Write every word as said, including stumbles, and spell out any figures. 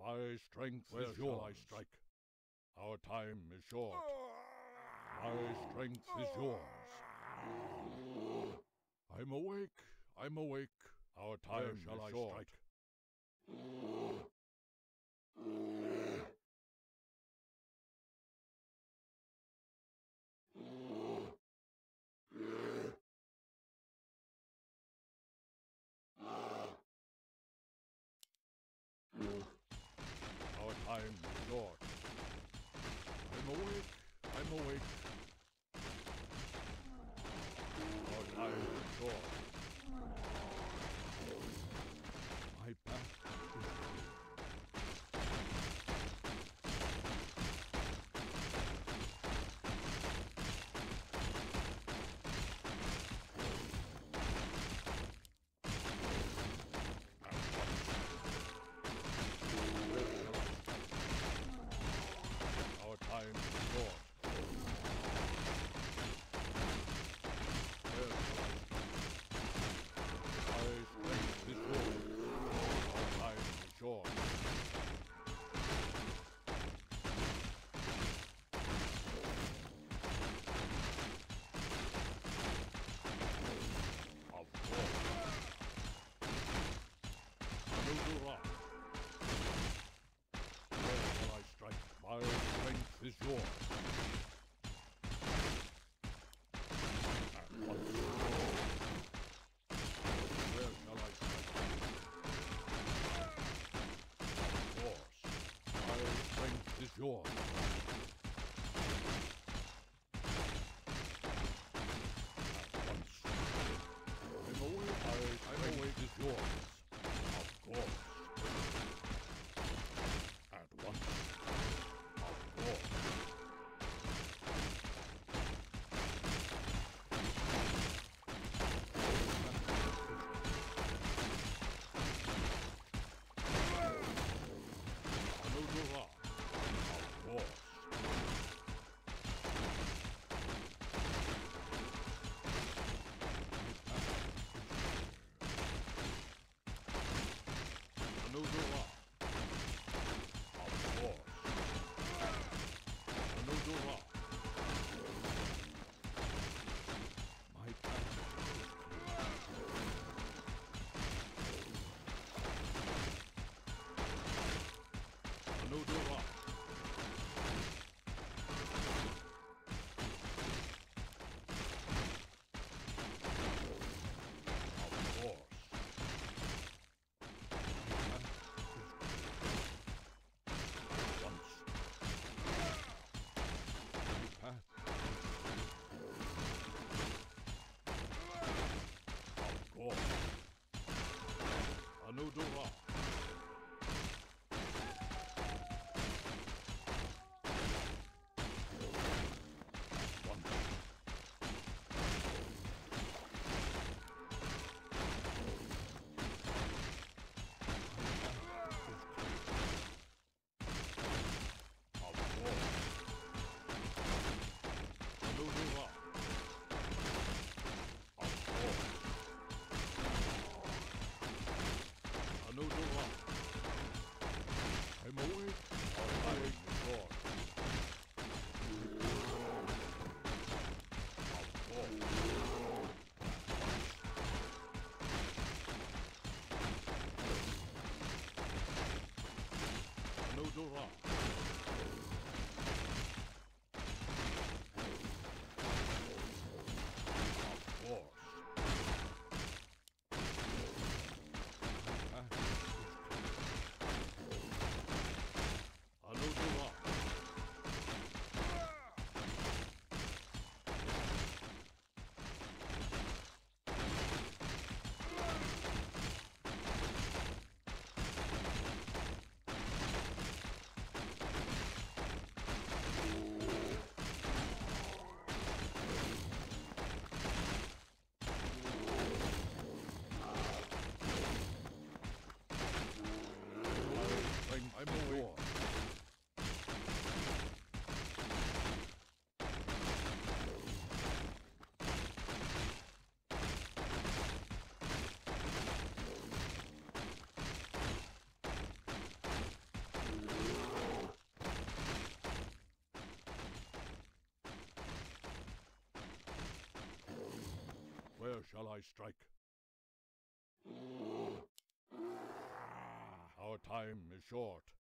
My strength Where is shall yours. I strike? Our time is short. My strength is yours. I'm awake. I'm awake. Our time Where is shall I short. strike? Our time is short. I'm awake. I'm awake. Our time is short. My path is clear. Our time is short. Where shall I strike? My strength is yours. Our time is short. Of course. Another rock. Where shall I strike? My strength is yours. At once. Where shall I strike? Of course. My strength is yours. At once. I'm awake. My strength is yours. Of course. At once. Of course. Another rock. Of course. Another rock. Of course. Another rock. My path is clear. Another rock. Of course. Once. My path. Of course. Another rock. Once. Of course. Another rock. Of course. Another rock. I'm awake. Our time is short. Of course. Another rock. Of course. My path is clear. Another rock. shall I strike? Our time is short.